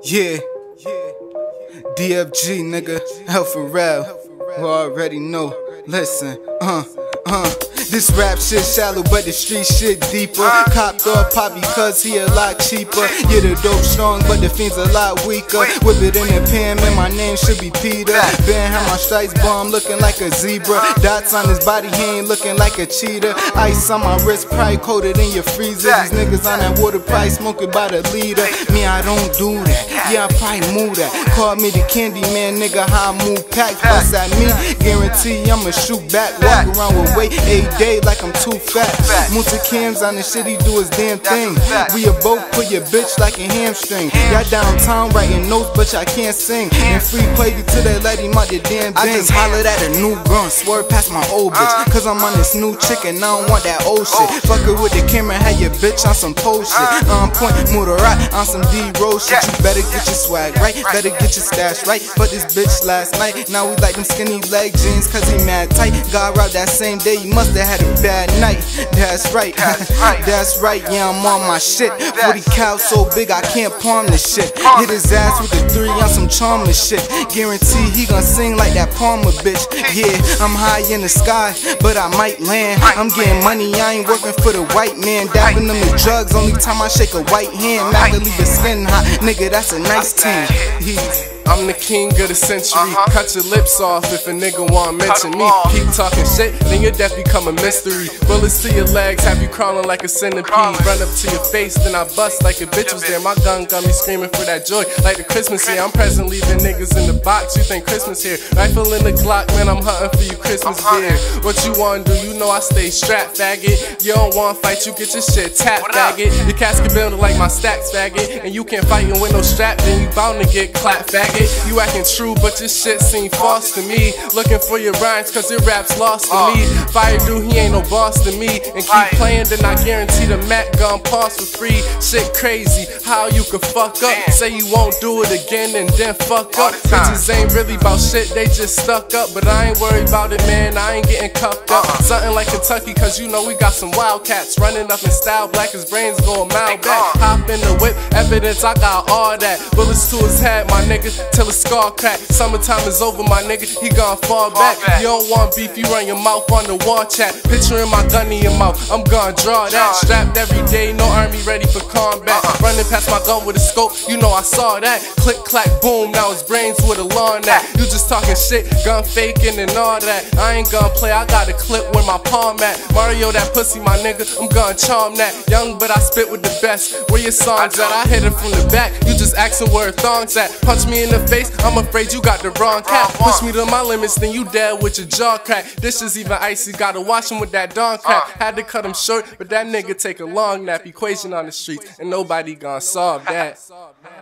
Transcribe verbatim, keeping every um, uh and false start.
Yeah, D F G, nigga, Health and Rap, you already know. Listen, uh, uh. This rap shit shallow, but the street shit deeper. Copped off Poppy cause he a lot cheaper. Yeah, the dope strong, but the fiend's a lot weaker. Whip it in the pan, man, my name should be Peter. Ben had my stripes bomb, looking like a zebra. Dots on his body, he ain't looking like a cheater. Ice on my wrist, probably coated in your freezer. These niggas on that water pipe, smoking by the liter. Me, I don't do that. Yeah, I probably move that. Call me the candy man, nigga, how I move packs. Bust at me, guarantee I'ma shoot back. Walk around with weight a day like I'm too fat. Moose Cams on the shit, he do his damn thing. We a boat, put your bitch like a hamstring. Y'all downtown writing notes, but y'all can't sing. And free play you till they let him out the damn thing. I just hollered at a new gun, swerve past my old bitch. Cause I'm on this new chick and I don't want that old shit. Fuck it with the camera, had your bitch on some post shit. On point, move the rock on some D-roll shit. You better get your swag right, better get your stash right. But this bitch last night, now we like them skinny leg jeans cause he mad tight. Got out that same day, you must have had a bad night. That's right, that's right, yeah, I'm on my shit. forty cal so big I can't palm this shit. Hit his ass with the three on some charmer shit. Guarantee he gon' sing like that Palmer bitch. Yeah, I'm high in the sky, but I might land. I'm getting money, I ain't working for the white man. Dabbing them with drugs, only time I shake a white hand. Mad to leave his skin hot, nigga, that's a nice team. Yeah. I'm the king of the century. Uh-huh. Cut your lips off if a nigga wanna mention me. Keep talking shit, then your death become a mystery. Bullets to your legs, have you crawling like a centipede. Run up to your face, then I bust like a bitch was there. My gun got me screaming for that joy, like the Christmas here. I'm present leaving niggas in the box, you think Christmas here. Rifle in the Glock, man, I'm hunting for you Christmas gear. What you wanna do, you know I stay strapped, faggot. You don't wanna fight, you get your shit tapped, faggot. Your casket building like my stacks, faggot. And you can't fight with no strap, then you bound to get clapped, faggot. You acting true, but your shit seem false to me. Looking for your rhymes, cause your rap's lost to me. Fire dude, he ain't no boss to me. And keep playing, then I guarantee the Mac gun pause for free. Shit crazy, how you could fuck up. Say you won't do it again and then fuck up. Bitches ain't really about shit, they just stuck up. But I ain't worried about it, man, I ain't getting cuffed up. Something like Kentucky, cause you know we got some wildcats running up in style, black as brains going mile back. Hop in the whip, evidence I got all that. Bullets to his head, my nigga, till it's scar crack. Summertime is over, my nigga, he gon' fall back. You don't want beef, you run your mouth on the wall chat. Picturing my gun in your mouth, I'm gon' draw that. Strapped every day, no army ready for combat. Running past my gun with a scope, you know I saw that. Click, clack, boom, now his brains with a lawn at. You just talking shit, gun faking and all that. I ain't gon' play, I got a clip where my palm at. Mario that pussy, my nigga, I'm gon' charm that. Young, but I spit with the best. Where your songs at? I hit it from the back, you just asking where thongs at. Punch me in the face, I'm afraid you got the wrong cat. Push me to my limits, then you dead with your jaw crack. This is even icy, gotta wash him with that dawn crack. Had to cut him short, but that nigga take a long nap. Equation on the streets, and nobody gon' solve that.